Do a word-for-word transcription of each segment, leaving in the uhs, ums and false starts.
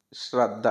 శ్రద్ధ.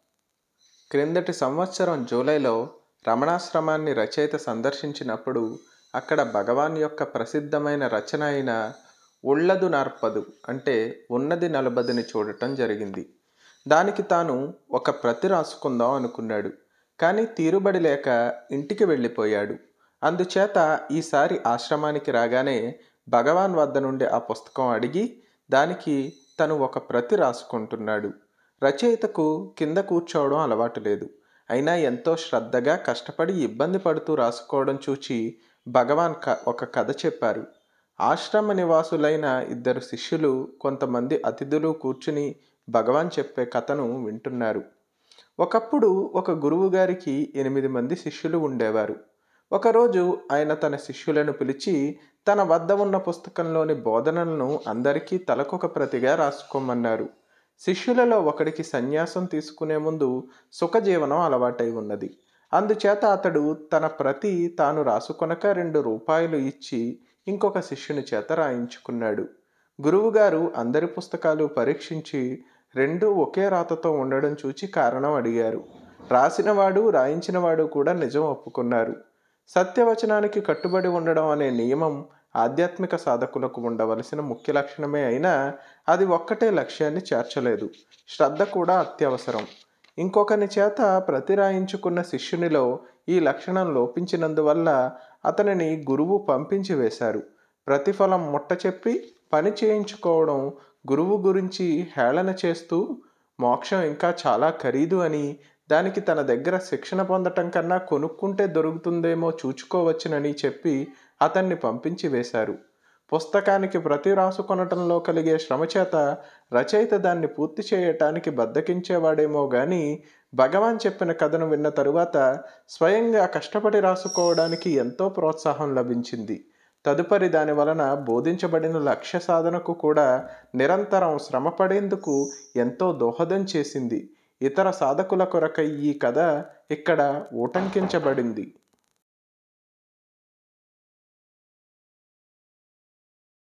క్రిందటి సంవత్సరం జూలైలో రమణాశ్రమాన్ని రచయిత సందర్శించినప్పుడు అక్కడ భగవాన్ యొక్క ప్రసిద్ధమైన రచన అయిన ఉళ్ళదు నర్పదు అంటే ఉన్నది నలబదిని చూడటం జరిగింది. దానికి తాను ఒక ప్రతి రాసుకుందాం అనుకున్నాడు. కానీ తీరుబడి లేక ఇంటికి వెళ్ళిపోయాడు. అందుచేత ఈసారి ఆశ్రమానికి రాగానే భగవాన్ వద్ద నుండి ఆ పుస్తకం అడిగి దానికి తను ఒక ప్రతి రాసుకుంటున్నాడు. రచయితకు కింద కూర్చోవడం అలవాటు లేదు. అయినా ఎంతో శ్రద్ధగా కష్టపడి ఇబ్బంది పడుతూ రాసుకోవడం చూచి భగవాన్ క ఒక కథ చెప్పారు. ఆశ్రమ నివాసులైన ఇద్దరు శిష్యులు కొంతమంది అతిథులు కూర్చుని భగవాన్ చెప్పే కథను వింటున్నారు. ఒకప్పుడు ఒక గురువు గారికి ఎనిమిది మంది శిష్యులు ఉండేవారు. ఒకరోజు ఆయన తన శిష్యులను పిలిచి తన వద్ద ఉన్న పుస్తకంలోని బోధనలను అందరికీ తలకొక ప్రతిగా రాసుకోమన్నారు. శిష్యులలో ఒకడికి సన్యాసం తీసుకునే ముందు సుఖజీవనం అలవాటై ఉన్నది. అందుచేత అతడు తన ప్రతి తాను రాసుకొనక రెండు రూపాయలు ఇచ్చి ఇంకొక శిష్యుని చేత రాయించుకున్నాడు. గురువుగారు అందరి పుస్తకాలు పరీక్షించి రెండు ఒకే రాతతో ఉండడం చూచి కారణం అడిగారు. రాసినవాడు రాయించినవాడు కూడా నిజం ఒప్పుకున్నారు. సత్యవచనానికి కట్టుబడి ఉండడం అనే నియమం ఆధ్యాత్మిక సాధకులకు ఉండవలసిన ముఖ్య లక్షణమే అయినా అది ఒక్కటే లక్ష్యాన్ని చేర్చలేదు. శ్రద్ధ కూడా అత్యవసరం. ఇంకొకని చేత ప్రతి రాయించుకున్న శిష్యునిలో ఈ లక్షణం లోపించినందువల్ల అతనిని గురువు పంపించి వేశారు. ప్రతిఫలం ముట్ట చెప్పి పని చేయించుకోవడం, గురువు గురించి హేళన చేస్తూ మోక్షం ఇంకా చాలా ఖరీదు అని, దానికి తన దగ్గర శిక్షణ పొందటం కన్నా కొనుక్కుంటే దొరుకుతుందేమో చూచుకోవచ్చునని చెప్పి అతన్ని పంపించి వేశారు. పుస్తకానికి ప్రతి రాసుకొనటంలో కలిగే శ్రమ చేత రచయిత దాన్ని పూర్తి చేయటానికి బద్దకించేవాడేమో గాని భగవాన్ చెప్పిన కథను విన్న తరువాత స్వయంగా కష్టపడి రాసుకోవడానికి ఎంతో ప్రోత్సాహం లభించింది. తదుపరి దాని వలన బోధించబడిన లక్ష్య సాధనకు కూడా నిరంతరం శ్రమపడేందుకు ఎంతో దోహదం చేసింది. ఇతర సాధకుల కొరకై ఈ కథ ఇక్కడ ఊటంకించబడింది.